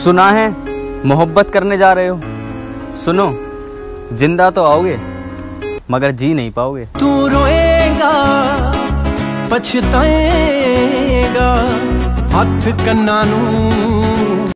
सुना है मोहब्बत करने जा रहे हो। सुनो, जिंदा तो आओगे मगर जी नहीं पाओगे। तू रोएगा पछताएगा, हथ कन्ना नू